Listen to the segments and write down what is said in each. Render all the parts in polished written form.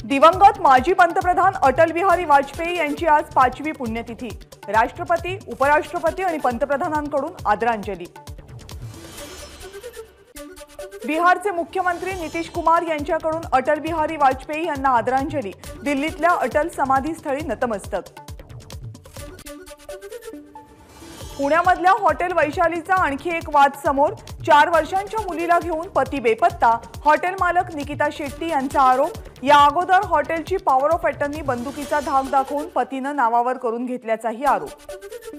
दिवंगत माजी पंतप्रधान अटल बिहारी वाजपेयी यांची आज 5वी पुण्यतिथी। राष्ट्रपती, उपराष्ट्रपती आणि पंतप्रधानांकडून आदरांजली। बिहारचे मुख्यमंत्री नितीश कुमार यांच्याकडून अटल बिहारी वाजपेयी यांना आदरांजली। दिल्लीतल्या अटल समाधीस्थळी नतमस्तक। पुण्यामधल्या हॉटेल वैशालीचा आणखी एक वाद समोर। 4 वर्षांच्या मुलीला घेऊन पती बेपत्ता। हॉटेल मालक निकिता शेट्टी यांचा आरोप। या अगोदर हॉटेलची पॉवर ऑफ अटर्नी बंदुकीचा धाक दाखवून पतीने नावावर करून घेतल्याचाही आरोप।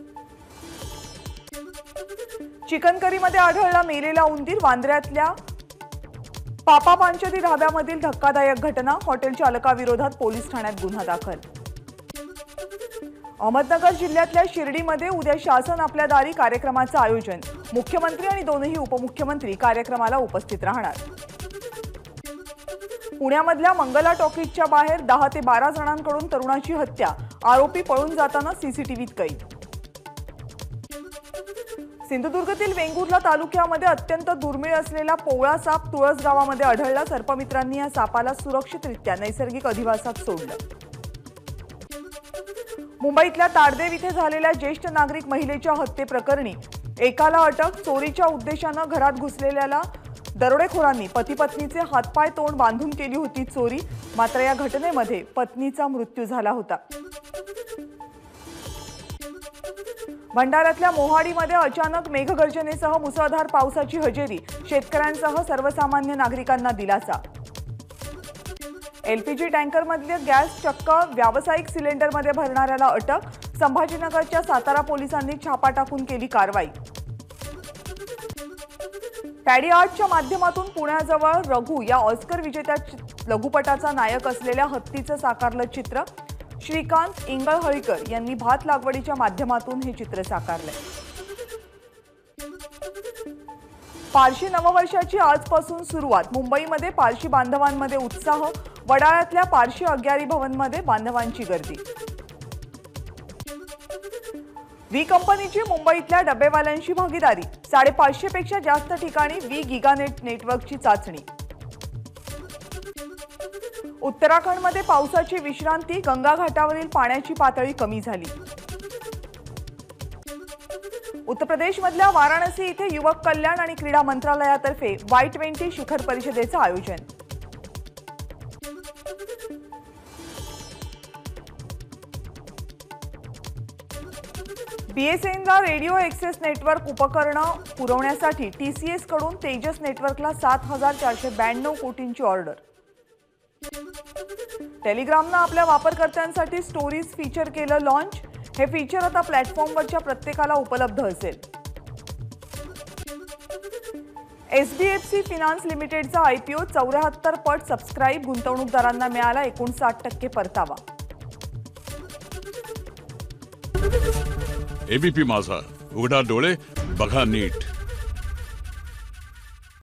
चिकन करीमध्ये आढळला मेलेला उंदीर। वांद्र्यातल्या पापा पांचदी ढाब्यामधील धक्कादायक घटना। हॉटेल चालकाविरोधात पोलीस ठाण्यात गुन्हा दाखल। अहमदनगर जिल्ह्यातल्या शिर्डीमध्ये उद्या शासन आपल्या दारी कार्यक्रमाचं आयोजन। मुख्यमंत्री आणि दोनही उपमुख्यमंत्री कार्यक्रमाला उपस्थित राहणार। पुण्यामधल्या मंगला टॉकीजच्या बाहेर 10 ते 12 जणांकडून तरुणाची हत्या। आरोपी पळून जाताना सीसीटीव्हीत कैद। सिंधुदुर्गातील वेंगुर्ला तालुक्यामध्ये अत्यंत दुर्मिळ असलेला पोवळा साप तुळस गावामध्ये आढळला। सर्पमित्रांनी या सापाला सुरक्षितरित्या नैसर्गिक अधिवासात सोडलं। मुंबईतल्या ताडदेव इथे झालेल्या ज्येष्ठ नागरिक महिलेच्या हत्येप्रकरणी एकाला अटक। चोरीच्या उद्देशाने घरात घुसलेल्या दरोडेखोरांनी पती पत्नीचे हातपाय तोंड बांधून केली होती चोरी। मात्र या घटनेमध्ये पत्नीचा मृत्यू झाला होता। भंडाऱ्यातल्या मोहाडीमध्ये अचानक मेघगर्जनेसह मुसळधार पावसाची हजेरी। शेतकऱ्यांसह सर्वसामान्य नागरिकांना दिलासा। एलपीजी टँकरमधले गॅस चक्क व्यावसायिक सिलेंडरमध्ये भरणाऱ्याला अटक। संभाजीनगरच्या सातारा पोलिसांनी छापा टाकून केली कारवाई। पॅडी आर्टच्या माध्यमातून पुण्याजवळ रघु या ऑस्कर विजेत्या लघुपटाचा नायक असलेल्या हत्तीचं साकारलं चित्र। श्रीकांत इंगळहळीकर यांनी भात लागवडीच्या माध्यमातून हे चित्र साकारलंय। पारशी नववर्षाची आजपासून सुरुवात। मुंबईमध्ये पारशी बांधवांमध्ये उत्साह। वडाळ्यातल्या पारशी अग्यारी भवनमध्ये बांधवांची गर्दी। वी कंपनीची मुंबईतल्या डबेवाल्यांशी भागीदारी। 550 पेक्षा जास्त ठिकाणी वी गिगानेट नेटवर्कची चाचणी। उत्तराखंडमध्ये पावसाची विश्रांती। गंगा घाटावरील पाण्याची पातळी कमी झाली। उत्तर प्रदेशमधल्या वाराणसी इथे युवक कल्याण आणि क्रीडा मंत्रालयातर्फे Y20 शिखर परिषदेचं आयोजन। बीएसएनएलला रेडिओ एक्सेस नेटवर्क उपकरणं पुरवण्यासाठी टीसीएस कडून तेजस नेटवर्कला 7492 कोटींची ऑर्डर। टेलिग्रामने आपल्या वापरकर्त्यांसाठी स्टोरीज फीचर केलं लॉन्च। हे फीचर आता प्लॅटफॉर्मवरच्या प्रत्येकाला उपलब्ध असेल। एचडीएफसी फिनान्स लिमिटेडचा आयपीओ 74 पट सबस्क्राइब। गुंतवणूकदारांना मिळाला 59% परतावा। एबीपी माझा, उघडा डोळे बघा नीट।